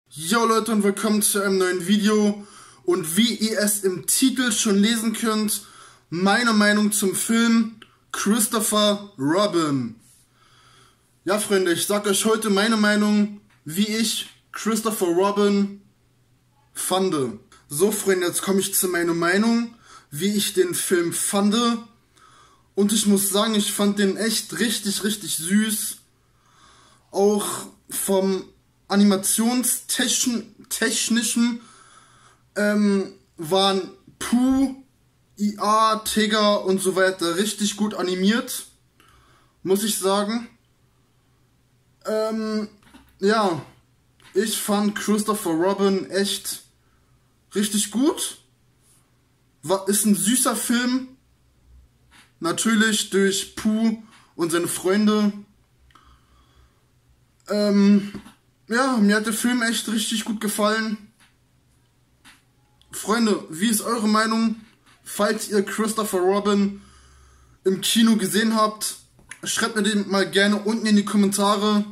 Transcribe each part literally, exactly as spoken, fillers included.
Yo Leute und willkommen zu einem neuen Video und wie ihr es im Titel schon lesen könnt, meine Meinung zum Film Christopher Robin. Ja Freunde, ich sag euch heute meine Meinung, wie ich Christopher Robin fand. So Freunde, jetzt komme ich zu meiner Meinung, wie ich den Film fand. Und ich muss sagen, ich fand den echt richtig, richtig süß. Auch vom animationstechnischen ähm, waren Pooh, I A, Tigger und so weiter richtig gut animiert, muss ich sagen. Ähm, ja, ich fand Christopher Robin echt richtig gut. War, ist ein süßer Film, natürlich durch Pooh und seine Freunde. Ähm, ja, mir hat der Film echt richtig gut gefallen. Freunde, wie ist eure Meinung? Falls ihr Christopher Robin im Kino gesehen habt, schreibt mir den mal gerne unten in die Kommentare.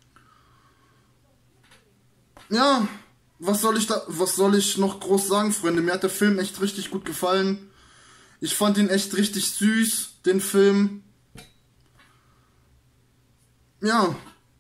Ja, was soll ich da, was soll ich noch groß sagen, Freunde? Mir hat der Film echt richtig gut gefallen. Ich fand ihn echt richtig süß, den Film. Ja.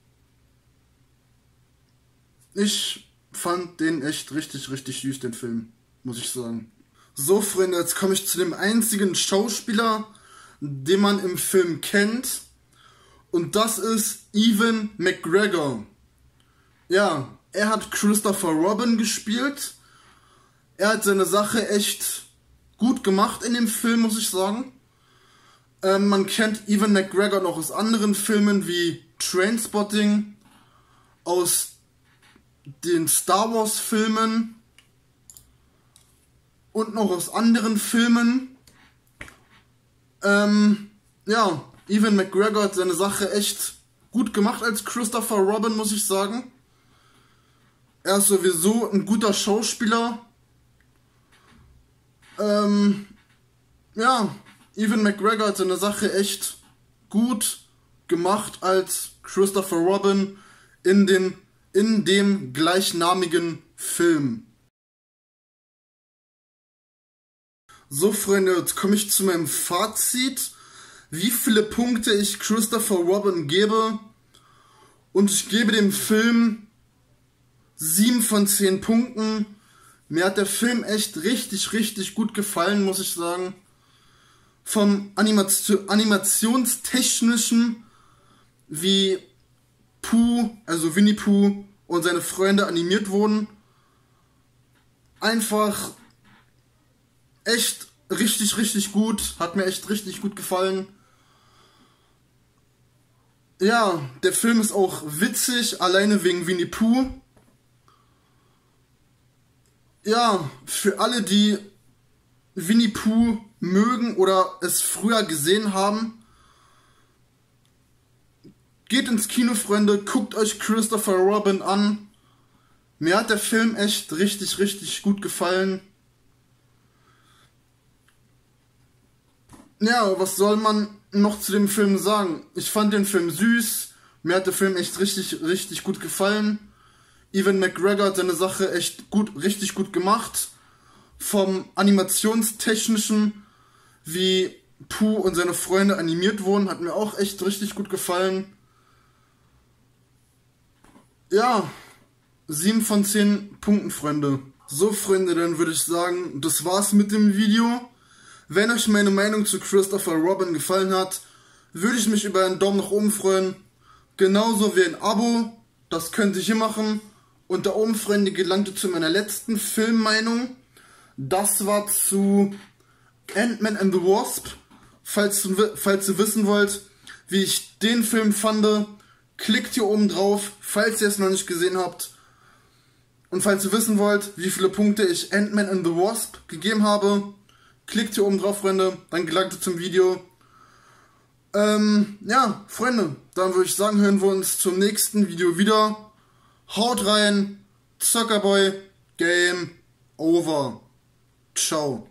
Ich fand den echt richtig, richtig süß, den Film, muss ich sagen. So, Freunde, jetzt komme ich zu dem einzigen Schauspieler, den man im Film kennt. Und das ist Ewan McGregor. Ja, er hat Christopher Robin gespielt. Er hat seine Sache echt gut gemacht in dem Film, muss ich sagen. Ähm, man kennt Ewan McGregor noch aus anderen Filmen wie Trainspotting, aus den Star Wars Filmen und noch aus anderen Filmen. Ähm, ja, Ewan McGregor hat seine Sache echt gut gemacht als Christopher Robin, muss ich sagen. Er ist sowieso ein guter Schauspieler. Ähm, ja, Ewan McGregor hat seine Sache echt gut gemacht als Christopher Robin in den in dem gleichnamigen Film. So Freunde, jetzt komme ich zu meinem Fazit, wie viele Punkte ich Christopher Robin gebe. Und ich gebe dem Film sieben von zehn Punkten. Mir hat der Film echt richtig, richtig gut gefallen, muss ich sagen. Vom Animation, animationstechnischen, wie Pooh, also Winnie Pooh und seine Freunde animiert wurden. Einfach echt richtig, richtig gut. Hat mir echt richtig gut gefallen. Ja, der Film ist auch witzig, alleine wegen Winnie Pooh. Ja, für alle, die Winnie Pooh mögen oder es früher gesehen haben, geht ins Kino, Freunde, guckt euch Christopher Robin an. Mir hat der Film echt richtig, richtig gut gefallen. Ja, was soll man noch zu dem Film sagen? Ich fand den Film süß. Mir hat der Film echt richtig, richtig gut gefallen. Ewan McGregor hat seine Sache echt gut, richtig gut gemacht. Vom animationstechnischen, wie Pooh und seine Freunde animiert wurden, hat mir auch echt richtig gut gefallen. Ja, sieben von zehn Punkten, Freunde. So, Freunde, dann würde ich sagen, das war's mit dem Video. Wenn euch meine Meinung zu Christopher Robin gefallen hat, würde ich mich über einen Daumen nach oben freuen. Genauso wie ein Abo, das könnt ihr hier machen. Und da oben, Freunde, gelangt ihr zu meiner letzten Filmmeinung. Das war zu Ant-Man and the Wasp. Falls, falls ihr wissen wollt, wie ich den Film fand, klickt hier oben drauf, falls ihr es noch nicht gesehen habt. Und falls ihr wissen wollt, wie viele Punkte ich Ant-Man and the Wasp gegeben habe, klickt hier oben drauf, Freunde, dann gelangt ihr zum Video. Ähm, ja, Freunde, dann würde ich sagen, hören wir uns zum nächsten Video wieder. Haut rein, Zuckerboy, Game over. Ciao.